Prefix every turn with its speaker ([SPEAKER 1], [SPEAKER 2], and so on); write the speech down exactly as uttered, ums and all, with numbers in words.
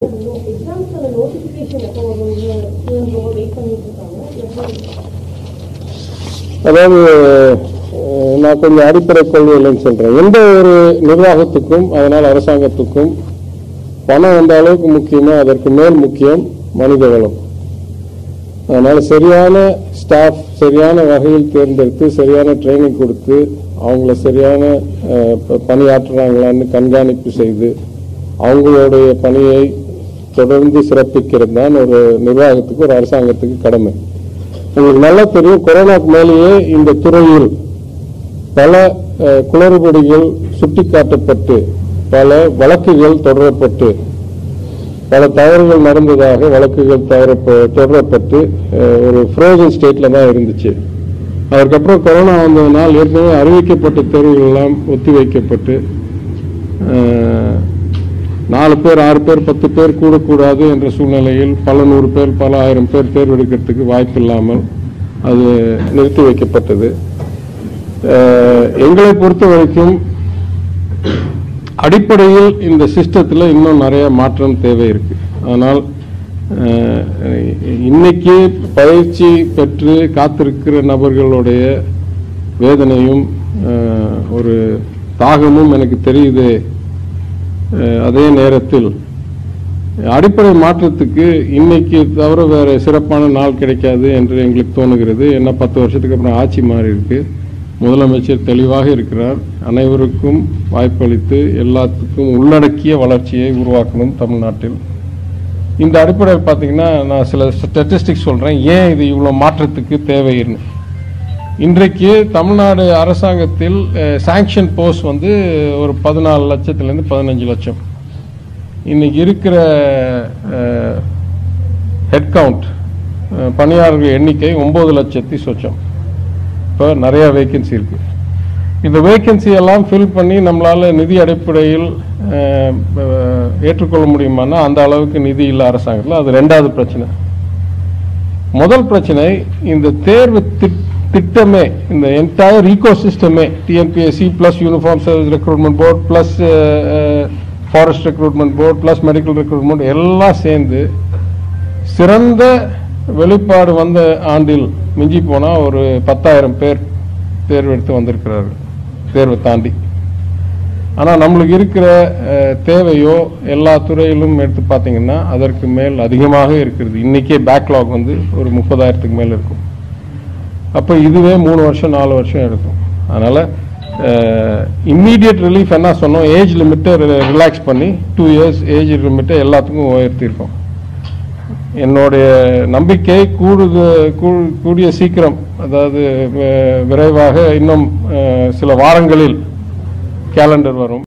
[SPEAKER 1] அதாவது நான் கொஞ்சம் அடிப்படை கொள்கைகள்னு சொல்றேன். எந்த ஒரு நிர்வாகத்துக்கும் அதனால் அரசாங்கத்துக்கும் பணம் எந்த அளவுக்கு முக்கியமோ அதற்கு மேல் முக்கியம் மனித வளம். அதனால சரியான ஸ்டாஃப் சரியான வகையில் தேர்ந்தெடுத்து சரியான ட்ரைனிங் கொடுத்து அவங்கள சரியான பணியாற்றுறாங்களான்னு கண்காணிப்பு செய்து அவங்களுடைய பணியை தொடர்ந்து சிறப்பிக்கிறது தான் ஒரு நிர்வாகத்துக்கு ஒரு அரசாங்கத்துக்கு கடமை. உங்களுக்கு நல்லா தெரியும், கொரோனாக்கு மேலேயே இந்த துறையில் பல குளறுபடிகள் சுட்டிக்காட்டப்பட்டு பல வழக்குகள் தொடரப்பட்டு பல தவறுகள் நடந்ததாக வழக்குகள் தொடரப்பட்டு ஒரு ஃப்ரோசன் ஸ்டேட்ல தான் இருந்துச்சு. அதற்கப்புறம் கொரோனா வந்ததுனால் ஏற்கனவே அறிவிக்கப்பட்ட தேர்வுகள் எல்லாம் ஒத்தி வைக்கப்பட்டு நாலு பேர் ஆறு பேர் பத்து பேர் கூடக்கூடாது என்ற சூழ்நிலையில் பல நூறு பேர் பல ஆயிரம் பேர் தேர்வு எடுக்கிறதுக்கு வாய்ப்பு இல்லாமல் அது நிறுத்தி வைக்கப்பட்டது. எங்களை பொறுத்த வரைக்கும் அடிப்படையில் இந்த சிஸ்டத்தில் இன்னும் நிறைய மாற்றம் தேவை இருக்கு. ஆனால் இன்னைக்கு பயிற்சி பெற்று காத்திருக்கிற நபர்களுடைய வேதனையும் ஒரு தாகமும் எனக்கு தெரியுது. அதே நேரத்தில் அடிப்படை மாற்றத்துக்கு இன்னைக்கு தவிர வேற சிறப்பான நாள் கிடைக்காது என்று எங்களுக்கு தோணுகிறது. ஏன்னா பத்து வருஷத்துக்கு அப்புறம் ஆட்சி மாறி இருக்கு. முதலமைச்சர் தெளிவாக இருக்கிறார். அனைவருக்கும் வாய்ப்பளித்து எல்லாத்துக்கும் உள்ளடக்கிய வளர்ச்சியை உருவாக்கணும் தமிழ்நாட்டில். இந்த அடிப்படையில் பார்த்தீங்கன்னா நான் சில ஸ்டாட்டிஸ்டிக்ஸ் சொல்றேன், ஏன் இது இவ்வளோ மாற்றத்துக்கு தேவைன்னு. இன்றைக்கு தமிழ்நாடு அரசாங்கத்தில் சாங்ஷன் போஸ்ட் வந்து ஒரு பதினாலு லட்சத்திலேருந்து பதினஞ்சு லட்சம். இன்னைக்கு இருக்கிற ஹெட் கவுண்ட் பணியாளர்கள் எண்ணிக்கை ஒன்பது லட்சத்தி சொச்சம். இப்போ நிறைய வேகன்சி இருக்கு. இந்த வேகன்சி எல்லாம் ஃபில் பண்ணி நம்மளால நிதி அடிப்படையில் ஏற்றுக்கொள்ள முடியுமானா அந்த அளவுக்கு நிதி இல்லை அரசாங்கத்தில். அது ரெண்டாவது பிரச்சனை. முதல் பிரச்சனை இந்த தேர்வு திட்டமே, இந்த என்டையர் ஈகோ சிஸ்டமே, TNPSC plus uniform service recruitment board plus forest recruitment board plus medical recruitment எல்லாம் சேர்ந்து சிறந்த வெளிப்பாடு வந்த ஆண்டில் மிஞ்சி போனால் ஒரு பத்தாயிரம் பேர் தேர்வு எடுத்து வந்திருக்கிறார்கள், தேர்வை தாண்டி. ஆனால் நம்மளுக்கு இருக்கிற தேவையோ எல்லா துறையிலும் எடுத்து பார்த்தீங்கன்னா அதற்கு மேல் அதிகமாக இருக்கிறது. இன்னைக்கே பேக்லாக் வந்து ஒரு முப்பதாயிரத்துக்கு மேல் இருக்கும். அப்போ இதுவே மூணு வருஷம் நாலு வருஷம் எடுக்கும். அதனால இம்மீடியட் ரிலீஃப் என்ன சொன்னோம், ஏஜ் லிமிட்டை ரிலாக்ஸ் பண்ணி டூ இயர்ஸ் ஏஜ் லிமிட்டை எல்லாத்துக்கும் உயர்த்தியிருக்கோம். என்னுடைய நம்பிக்கை கூடுது கூடிய சீக்கிரம், அதாவது விரைவாக இன்னும் சில வாரங்களில் கேலண்டர் வரும்.